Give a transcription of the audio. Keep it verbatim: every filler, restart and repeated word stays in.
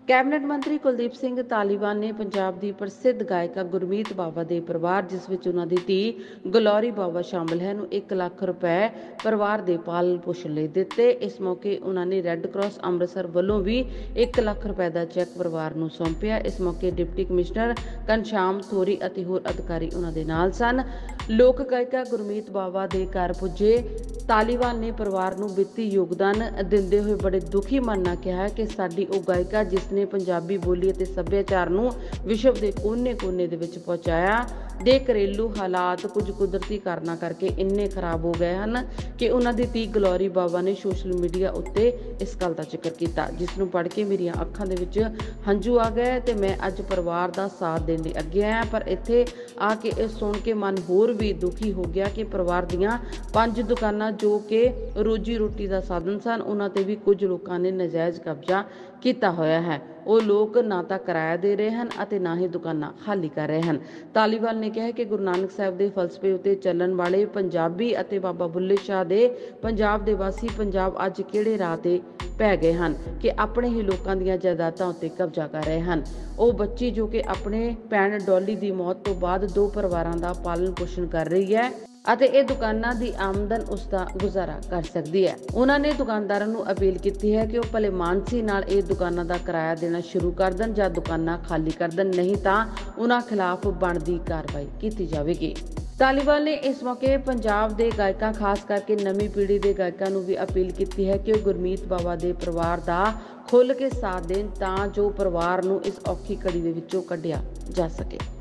Cabinet ਮੰਤਰੀ ਕੁਲਦੀਪ ਸਿੰਘ ਧਾਲੀਵਾਲ ਨੇ ਪੰਜਾਬ ਦੀ ਪ੍ਰਸਿੱਧ ਗਾਇਕਾ ਗੁਰਮੀਤ ਬਾਵਾ ਦੇ ਪਰਿਵਾਰ, ਜਿਸ ਵਿੱਚ ਉਹਨਾਂ ਦੀ ਧੀ ਗਲੋਰੀ ਬਾਵਾ ਸ਼ਾਮਲ ਹੈ, ਨੂੰ ਇੱਕ ਲੱਖ ਰੁਪਏ ਪਰਿਵਾਰ ਦੇ ਪਾਲਣ ਪੋਸ਼ਣ ਲਈ ਦਿੱਤੇ। ਇਸ ਮੌਕੇ ਉਹਨਾਂ ਨੇ ਰੈੱਡ ਕਰਾਸ ਅੰਮ੍ਰਿਤਸਰ ਵੱਲੋਂ ਵੀ ਇੱਕ ਲੱਖ ਰੁਪਏ ਦਾ ਚੈੱਕ ਪਰਿਵਾਰ ਨੂੰ ਸੌਂਪਿਆ। ਇਸ ਮੌਕੇ ਡਿਪਟੀ ਕਮਿਸ਼ਨਰ ਘਨਸ਼ਾਮ ਥੋਰੀ ਅਤੇ ਹੋਰ ਅਧਿਕਾਰੀ ਉਹਨਾਂ ਦੇ ਨਾਲ ਸਨ। ਲੋਕ ਗਾਇਕਾ ਗੁਰਮੀਤ ਬਾਵਾ ਦੇ ਘਰ ਪੁੱਜੇ ਧਾਲੀਵਾਲ ਨੇ ਪਰਿਵਾਰ ਨੂੰ ਵਿੱਤੀ ਯੋਗਦਾਨ ਦਿੰਦੇ ਹੋਏ ਬੜੇ ਦੁਖੀ ਮਨ ਨਾਲ ਕਿਹਾ ਕਿ ਸਾਡੀ ਉਹ ਗਾਇਕਾ ਜਿਸ ਨੇ ਪੰਜਾਬੀ ਬੋਲੀ ਅਤੇ ਸੱਭਿਆਚਾਰ ਨੂੰ ਵਿਸ਼ਵ ਦੇ ਕੋਨੇ-ਕੋਨੇ ਦੇ ਵਿੱਚ ਪਹੁੰਚਾਇਆ, ਦੇ ਘਰੇਲੂ ਹਾਲਾਤ ਕੁਝ ਕੁਦਰਤੀ ਕਾਰਨਾਂ ਕਰਕੇ ਇੰਨੇ ਖਰਾਬ ਹੋ ਗਏ ਹਨ ਕਿ ਉਹਨਾਂ ਦੀ ਧੀ ਗਲੋਰੀ ਬਾਵਾ ਨੇ ਸੋਸ਼ਲ ਮੀਡੀਆ ਉੱਤੇ ਇਸ ਗੱਲ ਦਾ ਜ਼ਿਕਰ ਕੀਤਾ, ਜਿਸ ਨੂੰ ਪੜ੍ਹ ਕੇ ਮੇਰੀਆਂ ਅੱਖਾਂ ਦੇ ਵਿੱਚ ਹੰਝੂ ਆ ਗਏ ਤੇ ਮੈਂ ਅੱਜ ਪਰਿਵਾਰ ਦਾ ਸਾਥ ਦੇਣ ਲਈ ਅੱਗੇ ਆਇਆ। ਪਰ ਇੱਥੇ ਆ ਕੇ ਇਹ ਸੁਣ ਕੇ ਮਨ ਹੋਰ ਵੀ ਦੁਖੀ ਹੋ ਗਿਆ ਕਿ ਪਰਿਵਾਰ ਦੀਆਂ ਪੰਜ ਦੁਕਾਨਾਂ ਜੋ ਕਿ ਰੋਜੀ ਰੋਟੀ ਦਾ ਸਾਧਨ ਸਨ, ਉਹਨਾਂ ਤੇ ਵੀ ਕੁਝ ਲੋਕਾਂ ਨੇ ਨਜਾਇਜ਼ ਕਬਜ਼ਾ ਕੀਤਾ ਹੋਇਆ ਹੈ। ਉਹ ਲੋਕ ਨਾ ਤਾਂ ਕਿਰਾਇਆ ਦੇ ਰਹੇ ਹਨ ਅਤੇ ਨਾ ਹੀ ਦੁਕਾਨਾਂ ਖਾਲੀ ਕਰ ਰਹੇ ਹਨ। ਧਾਲੀਵਾਲ ਨੇ ਕਿਹਾ ਕਿ ਗੁਰੂ ਨਾਨਕ ਸਾਹਿਬ ਦੇ ਫਲਸਫੇ ਉੱਤੇ ਚੱਲਣ ਵਾਲੇ ਪੰਜਾਬੀ ਅਤੇ ਬਾਬਾ ਬੁੱਲੇ ਸ਼ਾਹ ਦੇ ਪੰਜਾਬ ਦੇ ਵਾਸੀ ਪੰਜਾਬ ਅੱਜ ਕਿਹੜੇ ਰਾਹ ਤੇ ਪੈ ਗਏ ਹਨ ਕਿ ਆਪਣੇ ਹੀ ਲੋਕਾਂ ਦੀਆਂ ਜਾਇਦਾਦਾਂ ਉੱਤੇ ਕਬਜ਼ਾ ਕਰ ਰਹੇ ਹਨ। ਉਹ ਬੱਚੀ ਜੋ ਕਿ ਆਪਣੇ ਭੈਣ ਡੋਲੀ ਦੀ ਮੌਤ ਤੋਂ ਬਾਅਦ ਦੋ ਪਰਿਵਾਰਾਂ ਦਾ ਪਾਲਣ ਪੋਸ਼ਣ ਕਰ ਰਹੀ ਹੈ ਅਤੇ ਇਹ ਦੁਕਾਨਾਂ ਦੀ ਆਮਦਨ ਉਸ ਦਾ ਗੁਜ਼ਾਰਾ ਕਰ ਸਕਦੀ ਹੈ। ਉਹਨਾਂ ਨੇ ਦੁਕਾਨਦਾਰਾਂ ਨੂੰ ਅਪੀਲ ਕੀਤੀ ਹੈ ਕਿ ਉਹ ਭਲੇ ਮਾਨਸੀ ਨਾਲ ਇਹ ਦੁਕਾਨਾਂ ਦਾ ਕਿਰਾਇਆ ਦੇਣਾ ਸ਼ੁਰੂ ਕਰ ਦੇਣ ਜਾਂ ਦੁਕਾਨਾਂ ਖਾਲੀ ਕਰ ਦੇਣ, ਨਹੀਂ ਤਾਂ ਉਹਨਾਂ ਖਿਲਾਫ ਬਣਦੀ ਕਾਰਵਾਈ ਕੀਤੀ ਜਾਵੇਗੀ। ਧਾਲੀਵਾਲ ਨੇ ਇਸ ਮੌਕੇ ਪੰਜਾਬ ਦੇ ਗਾਇਕਾਂ, ਖਾਸ ਕਰਕੇ ਨਵੀਂ ਪੀੜ੍ਹੀ ਦੇ ਗਾਇਕਾਂ ਨੂੰ ਵੀ ਅਪੀਲ ਕੀਤੀ ਹੈ ਕਿ ਉਹ ਗੁਰਮੀਤ ਬਾਵਾ ਦੇ ਪਰਿਵਾਰ ਦਾ ਖੁੱਲ੍ਹ ਕੇ ਸਾਥ ਦੇਣ ਤਾਂ ਜੋ ਪਰਿਵਾਰ ਨੂੰ ਇਸ ਔਖੀ ਘੜੀ ਦੇ ਵਿੱਚੋਂ ਕੱਢਿਆ ਜਾ ਸਕੇ।